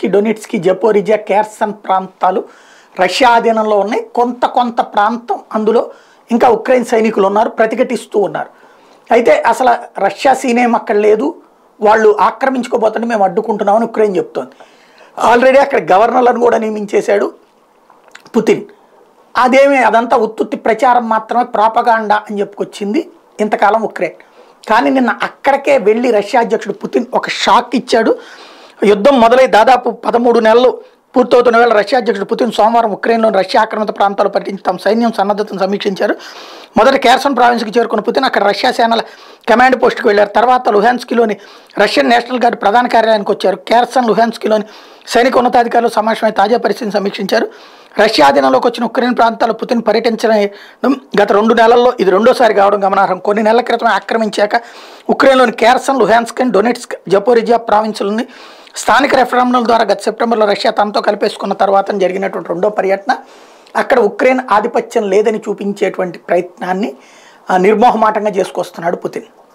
లుహాన్స్కి, Donetsk, Zaporizhzhia, Kherson ప్రాంతాలు Russia ఆధీనంలో ఉన్నాయి. కొంత ప్రాంతం అందులో ఇంకా ఉక్రెయిన్ సైనికులు ఉన్నారు, ప్రతిఘటిస్తూ ఉన్నారు. అయితే అసలు రష్యా సీనేం అక్కడ లేదు, వాళ్ళు ఆక్రమించుకోబోతుంటే మేము అడ్డుకుంటున్నామని ఉక్రెయిన్ చెప్తోంది. ఆల్రెడీ అక్కడ గవర్నర్లను కూడా నియమించేశాడు పుతిన్. అదంతా ఉత్తుత్తి ప్రచారం మాత్రమే, ప్రాపగాండా అని చెప్పుకొచ్చింది ఇంతకాలం ఉక్రెయిన్. కానీ నిన్న అక్కడికే వెళ్ళి రష్యా అధ్యక్షుడు పుతిన్ ఒక షాక్ ఇచ్చాడు. యుద్ధం మొదలై దాదాపు 13 నెలలు పూర్తవుతున్న వేళ రష్యా అధ్యక్షుడు పుతిన్ సోమవారం ఉక్రెయిన్లోని రష్యా ఆక్రమిత ప్రాంతాలు పర్యటించి తమ సైన్యం సన్నద్ధతను సమీక్షించారు. మొదట కేర్సన్ ప్రావిన్స్కి చేరుకున్న పుతిన్ అక్కడ రష్యా సేనల కమాండ్ పోస్ట్కి వెళ్లారు. తర్వాత లుహాన్స్కీలోని రష్యన్ నేషనల్ గార్డ్ ప్రధాన కార్యాలయానికి వచ్చారు. కేర్సన్, లుహాన్స్కీలోని సైనిక ఉన్నతాధికారులు సమావేశమై తాజా పరిస్థితిని సమీక్షించారు. రష్యా ఆధీనంలోకి వచ్చిన ఉక్రెయిన్ ప్రాంతాలు పుతిన్ పర్యటించడం గత 2 నెలల్లో ఇది రెండోసారి కావడం గమనార్హం. కొన్ని నెలల క్రితమే ఆక్రమించాక ఉక్రెయిన్లోని కేర్సన్, లుహాన్స్క్, డొనెట్స్క్, జపోరిజియా ప్రావిన్సులని స్థానిక రెఫరెండంల ద్వారా గత సెప్టెంబర్లో రష్యా తనతో కలిపేసుకున్న తర్వాత జరిగినటువంటి రెండో పర్యటన. అక్కడ ఉక్రెయిన్ ఆధిపత్యం లేదని చూపించేటువంటి ప్రయత్నాన్ని నిర్మోహమాటంగా చేసుకొస్తున్నాడు పుతిన్.